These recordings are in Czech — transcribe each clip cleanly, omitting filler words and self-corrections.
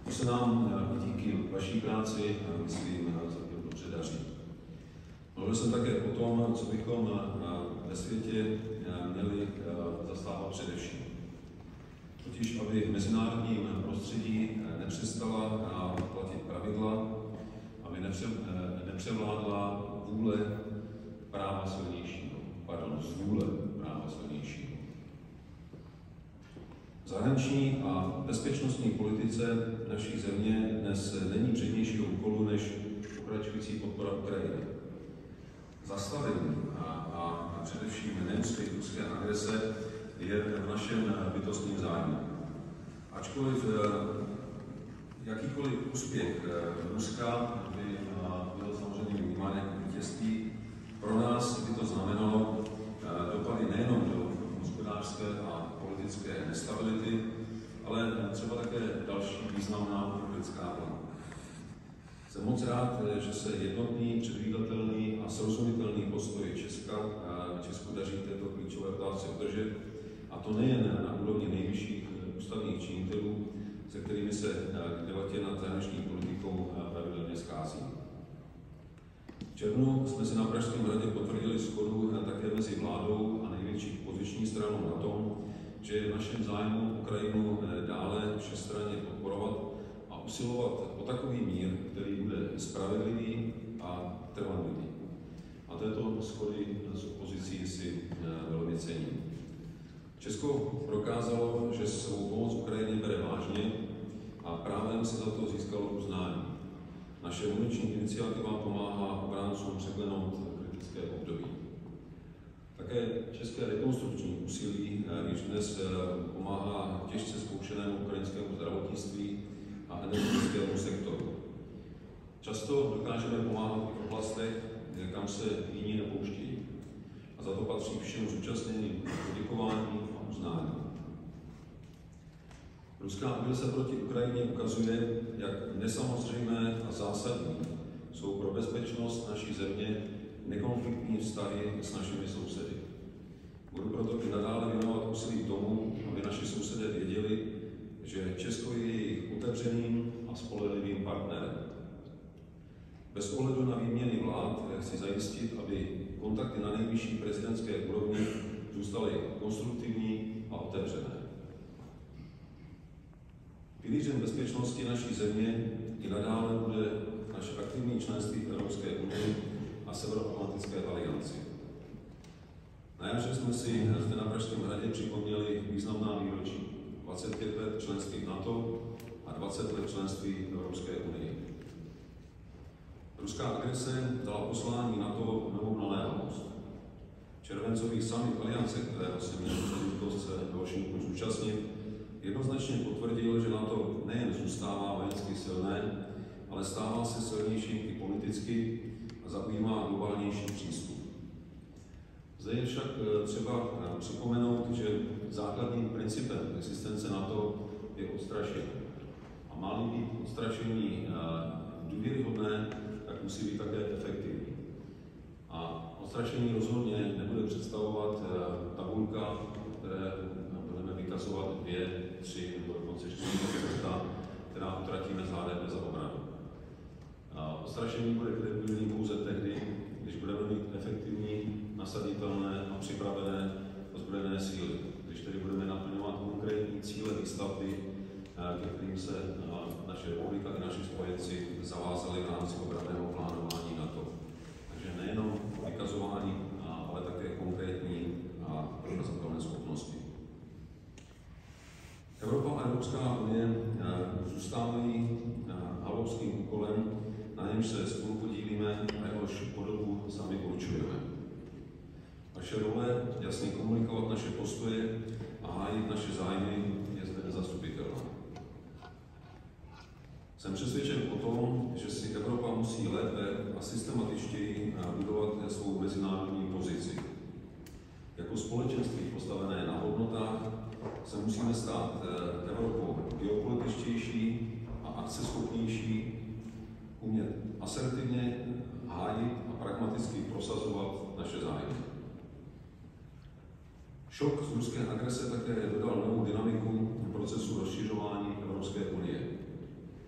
To se nám díky vaší práci, myslím, dobře daří. Mluvil jsem také o tom, co bychom ve světě měli zastávat především. Totiž, aby v mezinárodním prostředí nepřestala platit pravidla, aby nepřevládla vůle práva silnějšího, zvůle práva silnějšího. V zahraniční a bezpečnostní politice naší země dnes není přednějšího úkolu než pokračující podpora Ukrajiny. Zastavení a především neúspěch ruské agrese je v našem bytostným zájmu. Ačkoliv jakýkoliv úspěch Ruska by byl samozřejmě vnímán jako vítězství, pro nás by to znamenalo dopady nejenom do hospodářské a politické nestability, ale třeba také další významná uprchlická vlna. Jsem moc rád, že se jednotný, předvídatelný a srozumitelný postoj Česku daří této klíčové otázce udržet, a to nejen na úrovni nejvyšších ústavních činitelů, se kterými se k debatě nad zahraniční politikou pravidelně schází. V červnu jsme si na Pražském hradě potvrdili shodu také mezi vládou a největší opoziční stranou na tom, že je v našem zájmu Ukrajinu dále všestranně podporovat a usilovat o takový mír, který bude spravedlivý a trvanlivý. A této shody s opozicí si velmi cením. Česko prokázalo, že svou pomoc Ukrajině bere vážně a právem si za to získalo uznání. Naše muniční iniciativa pomáhá obráncům překlenout kritické období. Také české rekonstrukční úsilí již dnes pomáhá těžce zkoušenému ukrajinskému zdravotnictví a energetickému sektoru. Často dokážeme pomáhat v oblastech, kam se jiní nepouštějí. A za to patří všem zúčastněným poděkování a uznání. Ruská agrese proti Ukrajině ukazuje, jak nesamozřejmé a zásadní jsou pro bezpečnost naší země nekonfliktní vztahy s našimi sousedy. Budu proto i nadále věnovat úsilí tomu, aby naši sousedé věděli, že Česko je jejich otevřeným a spolehlivým partnerem. Bez ohledu na výměny vlád chci zajistit, aby kontakty na nejvyšší prezidentské úrovni zůstaly konstruktivní a otevřené. Pilířem bezpečnosti naší země i nadále bude naše aktivní členství v Evropské unii a Severoatlantické alianci. Na jaře jsme si zde na Pražském hradě připomněli významná výročí: 25 let členství v NATO a 20 let členství v Evropské unii. Ruská agrese dala poslání NATO novou naléhavost. Červencový summit aliance, kterého se měl příležitost se v Washingtonu zúčastnit, jednoznačně potvrdil, že NATO nejen zůstává vojensky silné, ale stává se silnějším i politicky a zaujímá globálnější přístup. Zde je však třeba připomenout, že základním principem existence NATO je odstrašení. A má-li být odstrašení důvěryhodné, tak musí být také efektivní. A odstrašení rozhodně nebude představovat tabulka, které budeme vykazovat 2, 3 nebo dokonce 4%, která utratíme z HDP za obranu. Odstrašení bude kredibilní pouze tehdy, když budeme mít efektivní, nasaditelné a připravené ozbrojené síly, když tedy budeme naplňovat konkrétní cíle výstavby, ke kterým se naše republika i naši spojenci zavázali v rámci obranného plánování NATO. Takže nejenom vykazování, ale také konkrétní a prokazatelné schopnosti. Evropa a Evropská unie zůstávají halovským úkolem, na němž se spolupodílíme a jehož podobu sami určujeme. Naše role jasně komunikovat naše postoje a hájit naše zájmy je zde nezastupitelná. Jsem přesvědčen o tom, že si Evropa musí lépe a systematičtěji budovat svou mezinárodní pozici. Jako společenství postavené na hodnotách se musíme stát Evropou geopolitičtější a akceschopnější, umět asertivně hájit a pragmaticky prosazovat naše zájmy. Šok z ruské agrese také dodal novou dynamiku procesu rozšiřování Evropské unie.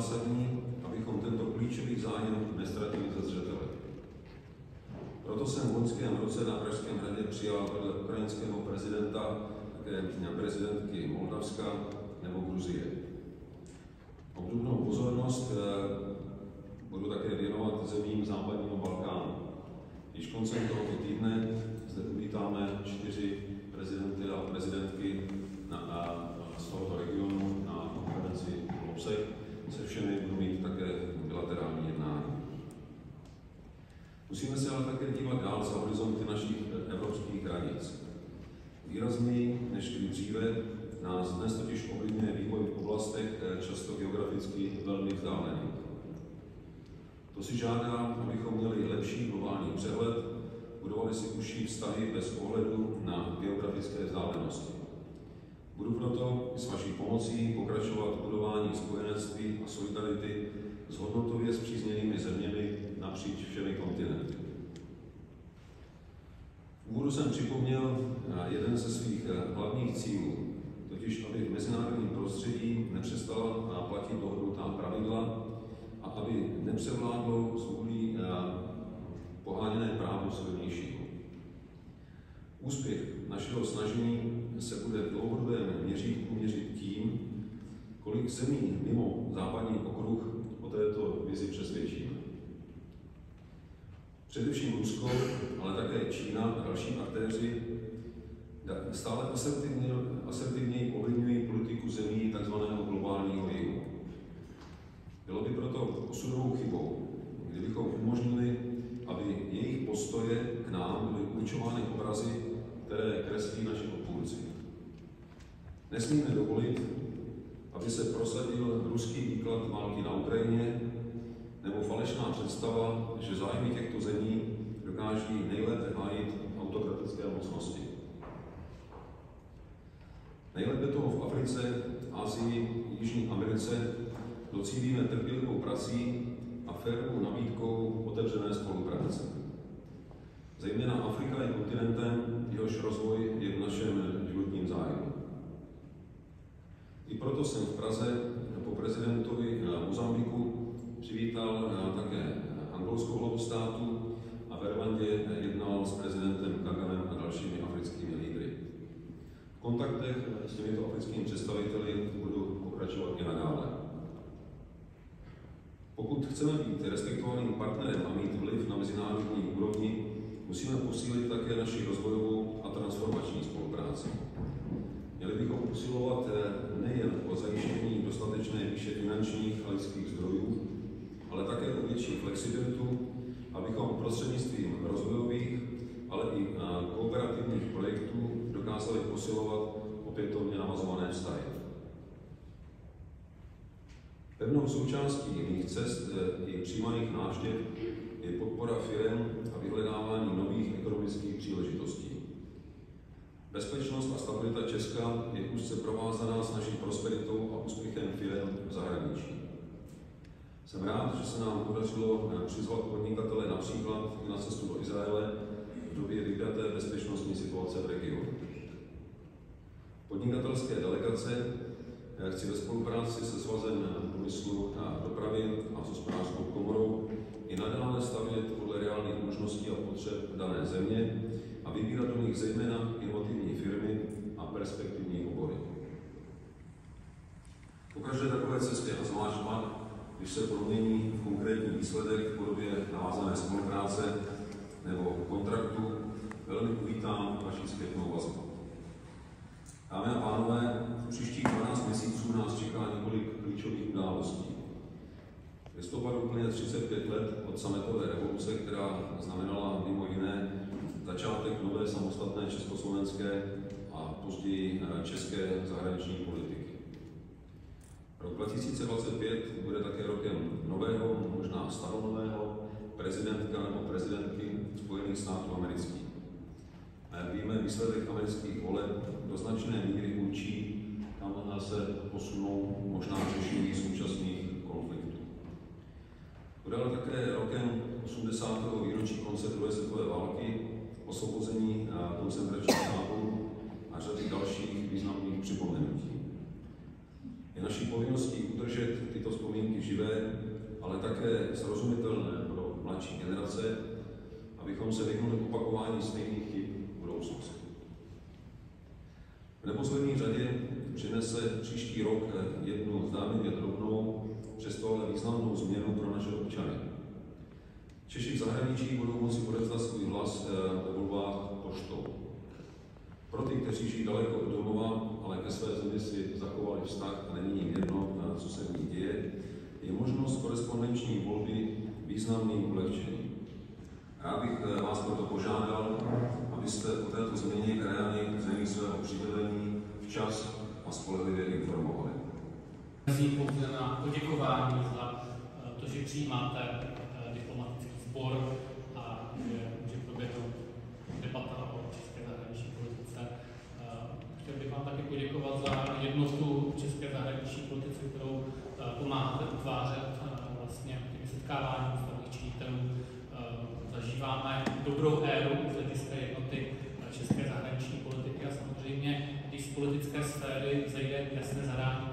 zásadní, abychom tento klíčový zájem neztratili ze zřetele. Proto jsem v loňském roce na Pražském hradě přijal vedle ukrajinského prezidenta také prezidentky Moldavska nebo Gruzie. Obdobnou pozornost budu také věnovat zemím západního Balkánu. Již koncem tohoto týdne zde uvítáme 4 prezidenty a prezidentky z tohoto regionu na konferenci v Lobsech. Se všemi budu mít také bilaterální jednání. Musíme se ale také dívat dál za horizonty našich evropských hranic. Výrazněji než kdy dříve nás dnes totiž ovlivňuje vývoj v oblastech často geograficky velmi vzdálených. To si žádá, abychom měli lepší globální přehled, budovali si užší vztahy bez ohledu na geografické vzdálenosti. Budu proto s vaší pomocí pokračovat v budování spojenectví a solidarity s hodnotově spřízněnými zeměmi napříč všemi kontinenty. V úvodu jsem připomněl jeden ze svých hlavních cílů, totiž aby v mezinárodním prostředí nepřestala platit dohodnutá pravidla a aby nepřevládlo zvůlí poháněné právo silnějšího. Úspěch našeho snažení se bude v dlouhodobém měřítku měřit tím, kolik zemí mimo západní okruh o této vizi přesvědčíme. Především Rusko, ale také Čína a další aktéři stále asertivněji ovlivňují politiku zemí tzv. Globálního jihu. Bylo by proto osudovou chybou, kdybychom umožnili, aby jejich postoje k nám byly určovány obrazy, které kreslí naši odpůrci. Nesmíme dovolit, aby se prosadil ruský výklad války na Ukrajině nebo falešná představa, že zájmy těchto zemí dokáží nejlépe hájit autokratické mocnosti. Nejlépe toho v Africe, Asii, Jižní Americe docílíme trpělivou prací a férovou nabídkou otevřené spolupráce. Zejména Afrika je kontinentem, jehož rozvoj je v našem životním zájmu. I proto jsem v Praze po prezidentovi Mozambiku přivítal také angolskou hlavu státu a v Rwandě jednal s prezidentem Kagamem a dalšími africkými lídry. V kontaktech s těmito africkými představiteli budu pokračovat i nadále. Pokud chceme být respektovaným partnerem a mít vliv na mezinárodní úrovni, musíme posílit také naši rozvojovou a transformační spolupráci. Měli bychom usilovat nejen o zajištění dostatečné výše finančních a lidských zdrojů, ale také o větší flexibilitu, abychom prostřednictvím rozvojových, ale i kooperativních projektů dokázali posilovat opětovně navazované vztahy. Pevnou součástí mých cest i přijímaných návštěv je podpora firem a vyhledávání nových ekonomických příležitostí. Bezpečnost a stabilita Česka je úzce provázaná s naší prosperitou a úspěchem firem v zahraničí. Jsem rád, že se nám podařilo přizvat podnikatele například na cestu do Izraele v době vypjaté bezpečnostní situace v regionu. Podnikatelské delegace chci ve spolupráci se Svazem průmyslu a dopravy a s Hospodářskou komorou i nadále stavět podle reálných možností a potřeb dané země a vybírat do nich zejména inovativní firmy a perspektivní obory. Po každé takové cestě a zvlášť když se promění v konkrétní výsledek v podobě navázané spolupráce nebo kontraktu, velmi uvítám vaši zpětnou vazbu. Dámy a pánové, v příštích 12 měsíců nás čeká několik klíčových událostí. V listopadu uplyne 35 let od sametové revoluce, která znamenala mimo jiné začátek nové samostatné československé a později české zahraniční politiky. Rok 2025 bude také rokem nového, možná staronového prezidentka nebo prezidentky Spojených států amerických. A jak víme, výsledek amerických voleb do značné míry určí, kam se posunou možná řešení současných konfliktů. Bude ale také rokem 80. výročí konce druhé světové války, osvobození koncentračních táborů a řady dalších významných připomenutí. Je naší povinností udržet tyto vzpomínky živé, ale také srozumitelné pro mladší generace, abychom se vyhnuli opakování stejných chyb v budoucnosti. V neposlední řadě přinese příští rok jednu zdánlivě drobnou, přesto ale významnou změnu pro naše občany. Češi v zahraničí budou moci odevzdat svůj hlas ve volbách poštou. Pro ty, kteří žijí daleko od domova, ale ke své zemi si zachovali vztah a není jim jedno, co se v ní děje, je možnost korespondenční volby významným ulehčením. Já bych vás proto požádal, abyste o této změně reálně zemí svého přibydlení včas a spolehlivě informovali. Myslím pouze na poděkování za to, že přijímáte diplomatický sbor a že může proběhnout debata o české zahraniční politice. Chtěl bych vám taky poděkovat za jednotu české zahraniční politice, kterou pomáháte utvářet vlastně těmi setkáváním ústavních činitelů. Zažíváme dobrou éru z hlediska jednoty české zahraniční politiky a samozřejmě, když z politické sféry zajde jasné zadání